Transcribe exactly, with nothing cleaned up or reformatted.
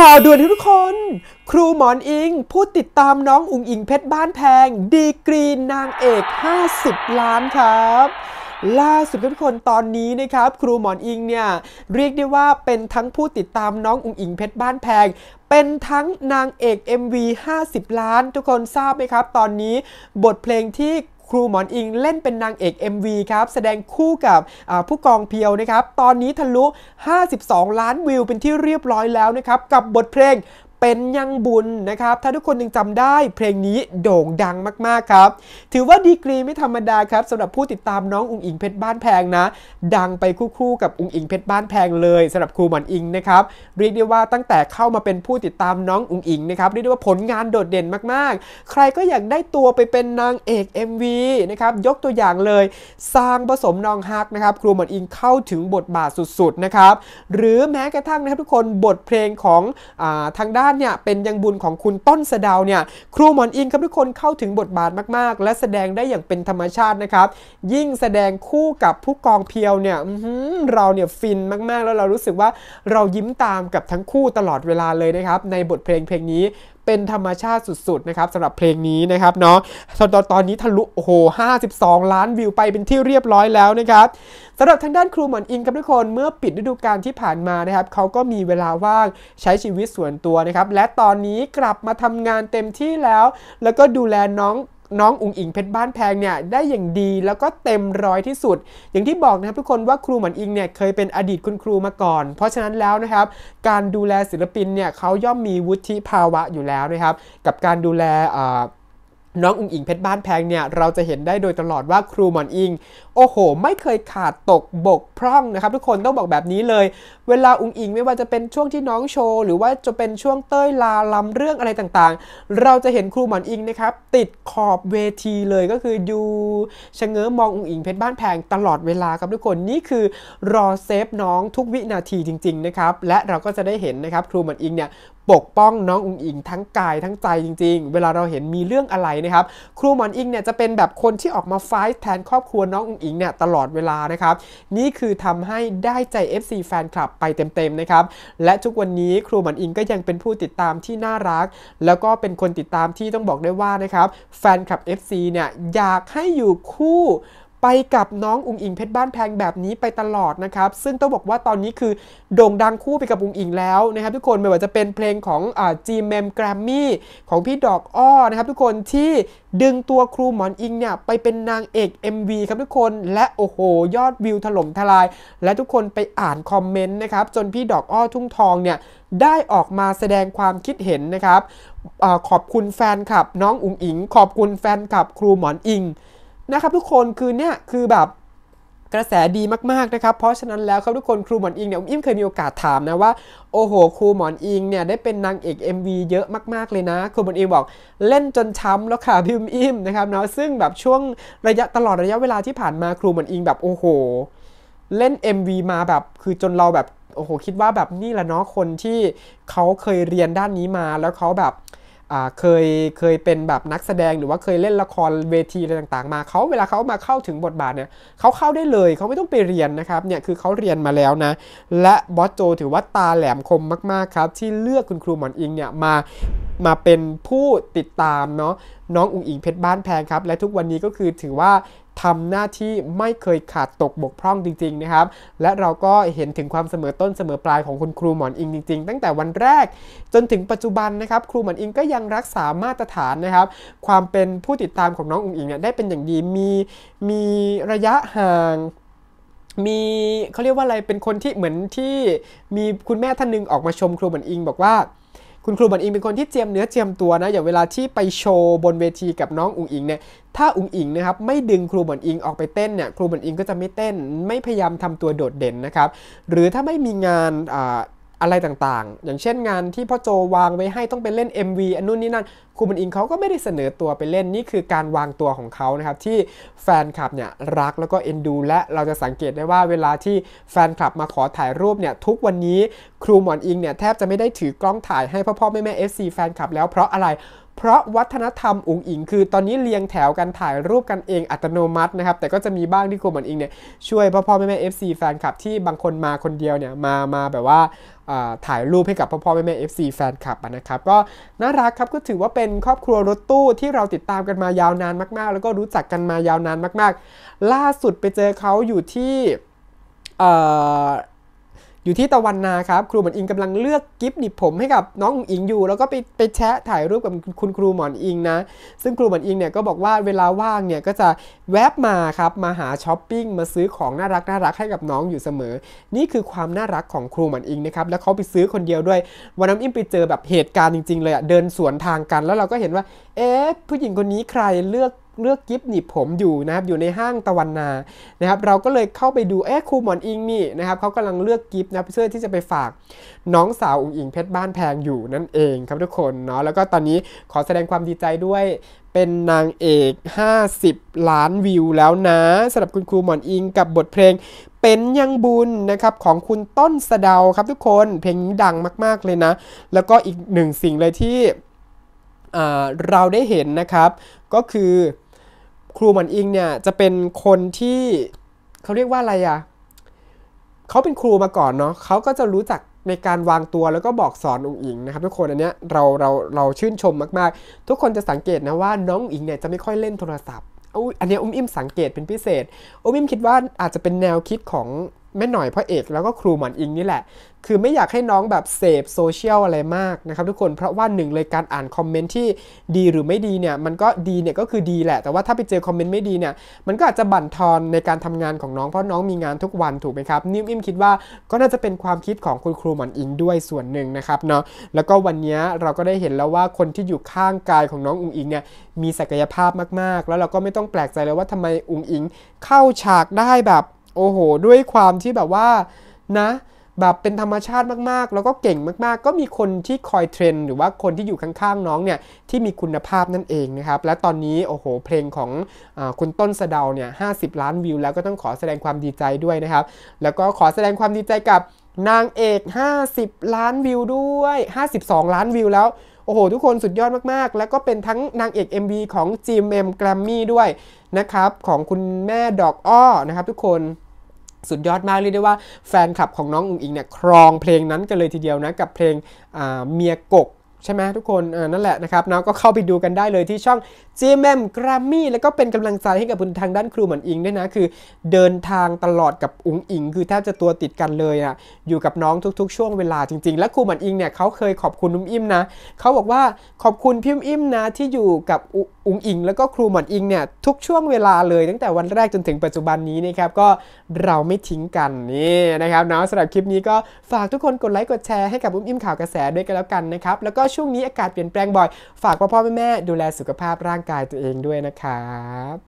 ข่าวด่วนทุกคนครูหมอนอิงผู้ติดตามน้องอุ๋งอิงเพชรบ้านแพงดีกรีนางเอกห้าสิบล้านครับล่าสุดทุกคนตอนนี้นะครับครูหมอนอิงเนี่ยเรียกได้ว่าเป็นทั้งผู้ติดตามน้องอุ๋งอิงเพชรบ้านแพงเป็นทั้งนางเอก เอ็ม วี ห้าสิบล้านทุกคนทราบไหมครับตอนนี้บทเพลงที่ครูหมอนอิงเล่นเป็นนางเอก เอ็ม วี ครับแสดงคู่กับผู้กองเพียวนะครับตอนนี้ทะลุห้าสิบสองล้านวิวเป็นที่เรียบร้อยแล้วนะครับกับบทเพลงเป็นยังบุญนะครับถ้าทุกคนยังจำได้เพลงนี้โด่งดังมากๆครับถือว่าดีกรีไม่ธรรมดาครับสำหรับผู้ติดตามน้องอุ๋งอิงเพชรบ้านแพงนะดังไปคู่ๆกับอุ๋งอิงเพชรบ้านแพงเลยสำหรับครูหมอนอิงนะครับเรียกได้ว่าตั้งแต่เข้ามาเป็นผู้ติดตามน้องอุ๋งอิงนะครับเรียกได้ว่าผลงานโดดเด่นมากๆใครก็อยากได้ตัวไปเป็นนางเอก เอ็ม วี นะครับยกตัวอย่างเลยสร้างผสมนองฮักนะครับครูหมอนอิงเข้าถึงบทบาทสุดๆนะครับหรือแม้กระทั่งนะครับทุกคนบทเพลงของอ่าทางด้านเนี่ยเป็นยังบุญของคุณต้นสะเดาเนี่ยครูหมอนอิงครับทุกคนเข้าถึงบทบาทมากๆและแสดงได้อย่างเป็นธรรมชาตินะครับยิ่งแสดงคู่กับผู้กองเพียวเนี่ยเราเนี่ยฟินมากๆแล้วเรารู้สึกว่าเรายิ้มตามกับทั้งคู่ตลอดเวลาเลยนะครับในบทเพลงเพลงนี้เป็นธรรมชาติสุดๆนะครับสำหรับเพลงนี้นะครับเนาะตอนตอนนี้ทะลุโอ้โหห้าสิบสองล้านวิวไปเป็นที่เรียบร้อยแล้วนะครับสำหรับทางด้านครูหมอนอิงครับทุกคนเมื่อปิดฤดูกาลที่ผ่านมานะครับเขาก็มีเวลาว่างใช้ชีวิตส่วนตัวนะครับและตอนนี้กลับมาทำงานเต็มที่แล้วแล้วก็ดูแลน้องน้องอุ๋งอิงเพชรบ้านแพงเนี่ยได้อย่างดีแล้วก็เต็มร้อยที่สุดอย่างที่บอกนะครับทุกคนว่าครูหมอนอิงเนี่ยเคยเป็นอดีตคุณครูมาก่อนเพราะฉะนั้นแล้วนะครับการดูแลศิลปินเนี่ยเขาย่อมมีวุฒิภาวะอยู่แล้วนะครับกับการดูแลน้องอุ๋งอิงเพชรบ้านแพงเนี่ยเราจะเห็นได้โดยตลอดว่าครูหมอนอิงโอ้โหไม่เคยขาดตกบกพร่องนะครับทุกคนต้องบอกแบบนี้เลยเวลาอุ๋งอิงไม่ว่าจะเป็นช่วงที่น้องโชว์หรือว่าจะเป็นช่วงเต้ยลาลำเรื่องอะไรต่างๆเราจะเห็นครูหมอนอิงนะครับติดขอบเวทีเลยก็คือดูชะเง้อมองอุ๋งอิงเพชรบ้านแพงตลอดเวลาครับทุกคนนี่คือรอเซฟน้องทุกวินาทีจริงๆนะครับและเราก็จะได้เห็นนะครับครูหมอนอิงเนี่ยปกป้องน้องอุ๋งอิงทั้งกายทั้งใจจริงๆเวลาเราเห็นมีเรื่องอะไรนะครับครูหมอนอิงเนี่ยจะเป็นแบบคนที่ออกมาไฟท์แทนครอบครัวน้องอุ๋งอิงเนี่ยตลอดเวลานะครับนี่คือทำให้ได้ใจ เอฟ ซี แฟนคลับไปเต็มๆนะครับและทุกวันนี้ครูหมอนอิงก็ยังเป็นผู้ติดตามที่น่ารักแล้วก็เป็นคนติดตามที่ต้องบอกได้ว่านะครับแฟนคลับ เอฟ ซี เนี่ยอยากให้อยู่คู่ไปกับน้องอุ๋งอิงเพชรบ้านแพงแบบนี้ไปตลอดนะครับซึ่งต้องบอกว่าตอนนี้คือโด่งดังคู่ไปกับอุ๋งอิงแล้วนะครับทุกคนไม่ว่าจะเป็นเพลงของอ่า จี เอ็ม แกรมมี่ของพี่ดอกอ้อนะครับทุกคนที่ดึงตัวครูหมอนอิงเนี่ยไปเป็นนางเอก เอ็ม วี ครับทุกคนและโอ้โหยอดวิวถล่มทลายและทุกคนไปอ่านคอมเมนต์นะครับจนพี่ดอกอ้อทุ่งทองเนี่ยได้ออกมาแสดงความคิดเห็นนะครับอขอบคุณแฟนคลับน้องอุ๋งอิงขอบคุณแฟนคลับครูหมอนอิงนะครับทุกคนคือเนี่ยคือแบบกระแสดีมากๆนะครับเพราะฉะนั้นแล้วครับทุกคนครูหมอนอิงเนี่ยอุ้มอิ่มเคยมีโอกาสถามนะว่าโอ้โหครูหมอนอิงเนี่ยได้เป็นนางเอก เอ็ม วี เยอะมากๆเลยนะครูหมอนอิงบอกเล่นจนช้ำแล้วค่ะพี่อุ้มอิ่มนะครับเนาะซึ่งแบบช่วงระยะตลอดระยะเวลาที่ผ่านมาครูหมอนอิงแบบโอ้โหเล่น เอ็ม วี มาแบบคือจนเราแบบโอ้โหคิดว่าแบบนี่แหละเนาะคนที่เขาเคยเรียนด้านนี้มาแล้วเขาแบบเคยเคยเป็นแบบนักแสดงหรือว่าเคยเล่นละครเวทีอะไรต่างๆมาเขาเวลาเขามาเข้าถึงบทบาทเนี่ยเขาเข้าได้เลยเขาไม่ต้องไปเรียนนะครับเนี่ยคือเขาเรียนมาแล้วนะและบอสโจถือว่าตาแหลมคมมากๆครับที่เลือกคุณครูหมอนอิงเนี่ยมามาเป็นผู้ติดตามเนาะน้องอุ๋งอิงเพชรบ้านแพงครับและทุกวันนี้ก็คือถือว่าทำหน้าที่ไม่เคยขาดตกบกพร่องจริงๆนะครับและเราก็เห็นถึงความเสมอต้นเสมอปลายของคุณครูหมอนอิงจริงๆตั้งแต่วันแรกจนถึงปัจจุบันนะครับครูหมอนอิงก็ยังรักษามาตรฐานนะครับความเป็นผู้ติดตามของน้องอุ๋งอิงเนี่ยได้เป็นอย่างดีมีมีระยะห่างมีเขาเรียกว่าอะไรเป็นคนที่เหมือนที่มีคุณแม่ท่านนึงออกมาชมครูหมอนอิงบอกว่าคุณครูหมอนอิงเป็นคนที่เจียมเนื้อเจียมตัวนะอย่างเวลาที่ไปโชว์บนเวทีกับน้องอุ๋งอิงเนี่ยถ้าอุ๋งอิงนะครับไม่ดึงครูหมอนอิงออกไปเต้นเนี่ยครูหมอนอิงก็จะไม่เต้นไม่พยายามทำตัวโดดเด่นนะครับหรือถ้าไม่มีงานอ่าอะไรต่างๆอย่างเช่นงานที่พ่อโจวางไว้ให้ต้องไปเล่น เอ็ม วี อันนู้นนี่นั่นครูหมอนอิงเขาก็ไม่ได้เสนอตัวไปเล่นนี่คือการวางตัวของเขานะครับที่แฟนคลับเนี่ยรักแล้วก็เอ็นดูและเราจะสังเกตได้ว่าเวลาที่แฟนคลับมาขอถ่ายรูปเนี่ยทุกวันนี้ครูหมอนอิงเนี่ยแทบจะไม่ได้ถือกล้องถ่ายให้พ่อพ่อแม่แม่ เอฟ ซี แฟนคลับแล้วเพราะอะไรเพเพราะวัฒนธรรมอุ๋งอิงคือตอนนี้เรียงแถวกันถ่ายรูปกันเองอัตโนมัตินะครับแต่ก็จะมีบ้างที่ครูหมอนอิงเนี่ยช่วยพ่อพ่อแม่แม่ เอฟ ซี แฟนคลับที่บางคนมาคนเดียวเนี่ยมามาแบบว่าถ่ายรูปให้กับพ่อพ่อแม่แม่ เอฟ ซี แฟนคลับนะครับก็น่ารักครับก็ถือว่าเป็นครอบครัวรถตู้ที่เราติดตามกันมายาวนานมากๆแล้วก็รู้จักกันมายาวนานมากๆล่าสุดไปเจอเขาอยู่ที่อยู่ที่ตะวันนาครับครูหมอนอิงกำลังเลือกกิฟต์หนีบผมให้กับน้องอุ๋งอิงอยู่แล้วก็ไปไปแชะถ่ายรูปกับคุณครูหมอนอิงนะซึ่งครูหมอนอิงเนี่ยก็บอกว่าเวลาว่างเนี่ยก็จะแวบมาครับมาหาช้อปปิ้งมาซื้อของน่ารักน่ารักให้กับน้องอยู่เสมอนี่คือความน่ารักของครูหมอนอิงนะครับแล้วเขาไปซื้อคนเดียวด้วยวันนั้นอิงไปเจอแบบเหตุการณ์จริงๆเลยอะเดินสวนทางกันแล้วเราก็เห็นว่าเอ๊ะผู้หญิงคนนี้ใครเลือกเลือกกิฟต์หนีบผมอยู่นะครับอยู่ในห้างตะวันนานะครับเราก็เลยเข้าไปดูเอ๊ะครูหมอนอิงนี่นะครับเขากำลังเลือกกิฟต์นะเพื่อที่จะไปฝากน้องสาวอุ๋งอิงเพชรบ้านแพงอยู่นั่นเองครับทุกคนเนาะแล้วก็ตอนนี้ขอแสดงความดีใจด้วยเป็นนางเอกห้าสิบล้านวิวแล้วนะสำหรับคุณครูหมอนอิงกับบทเพลงเป็นยังบุญนะครับของคุณต้นสะเดาครับทุกคนเพลงนี้ดังมากๆเลยนะแล้วก็อีกหนึ่งสิ่งเลยที่เราได้เห็นนะครับก็คือครูหมอนอิงเนี่ยจะเป็นคนที่เขาเรียกว่าอะไรอ่ะเขาเป็นครูมาก่อนเนาะเขาก็จะรู้จักในการวางตัวแล้วก็บอกสอนอุ๋งอิงนะครับทุกคนอันเนี้ยเราเราเราชื่นชมมากๆทุกคนจะสังเกตนะว่าน้องอุ๋งอิงเนี่ยจะไม่ค่อยเล่นโทรศัพท์อันนี้อุ้มอิ่มสังเกตเป็นพิเศษอุ้มอิ่มคิดว่าอาจจะเป็นแนวคิดของแม่หน่อยพ่อเอกแล้วก็ครูหมอนอิงนี่แหละคือไม่อยากให้น้องแบบเสพโซเชียลอะไรมากนะครับทุกคนเพราะว่าหนึ่งเลยการอ่านคอมเมนต์ที่ดีหรือไม่ดีเนี่ยมันก็ดีเนี่ยก็คือดีแหละแต่ว่าถ้าไปเจอคอมเมนต์ไม่ดีเนี่ยมันก็อาจจะบั่นทอนในการทำงานของน้องเพราะน้องมีงานทุกวันถูกไหมครับนิ่มอิ่มคิดว่าก็น่าจะเป็นความคิดของคุณครูหมอนอิงด้วยส่วนหนึ่งนะครับเนาะแล้วก็วันนี้เราก็ได้เห็นแล้วว่าคนที่อยู่ข้างกายของน้องอุ๋งอิงเนี่ยมีศักยภาพมากๆแล้วเราก็ไม่ต้องแปลกใจเลยว่าทำไมอุ๋งอิงเข้าฉากได้แบบโอ้โหด้วยความที่แบบว่านะแบบเป็นธรรมชาติมากๆแล้วก็เก่งมากๆก็มีคนที่คอยเทรนหรือว่าคนที่อยู่ข้างๆน้องเนี่ยที่มีคุณภาพนั่นเองนะครับและตอนนี้โอ้โหเพลงของอ่าคุณต้นสะเดาเนี่ยห้าสิบล้านวิวแล้วก็ต้องขอแสดงความดีใจด้วยนะครับแล้วก็ขอแสดงความดีใจกับนางเอกห้าสิบล้านวิวด้วยห้าสิบสองล้านวิวแล้วโอ้โหทุกคนสุดยอดมากๆแล้วก็เป็นทั้งนางเอก เอ็ม วี ของ จี เอ็ม เอ็ม Grammy ด้วยนะครับของคุณแม่ดอกอ้อนะครับทุกคนสุดยอดมากเรียกได้ว่าแฟนคลับของน้องอุ๋งอิงเนี่ยครองเพลงนั้นกันเลยทีเดียวนะกับเพลงเมียกกใช่ไหมทุกคนนั่นแหละนะครับนะก็เข้าไปดูกันได้เลยที่ช่อง จี เอ็ม เอ็ม Grammy แล้วก็เป็นกำลังใจให้กับทางด้านครูหมอนอิงด้วยนะคือเดินทางตลอดกับอุ๋งอิงคือแทบจะตัวติดกันเลยอ่ะอยู่กับน้องทุกๆช่วงเวลาจริงๆและครูหมอนอิงเนี่ยเขาเคยขอบคุณอุ้มอิ่มนะเขาบอกว่าขอบคุณพี่อุ้มอิ่มนะที่อยู่กับอุ๋งอิงแล้วก็ครูหมอนอิงเนี่ยทุกช่วงเวลาเลยตั้งแต่วันแรกจนถึงปัจจุบันนี้นะครับก็เราไม่ทิ้งกันนี่นะครับนะสำหรับคลิปนี้ก็ฝากทุกคนกดไลค์กดแชร์ให้กับอุ้มอิ่มข่าวกระแสด้วยกันแล้วกันนะครับแล้วก็ช่วงนี้อากาศเปลี่ยนแปลงบ่อยฝากพ่อพ่อแม่แม่ดูแลสุขภาพร่างกายตัวเองด้วยนะครับ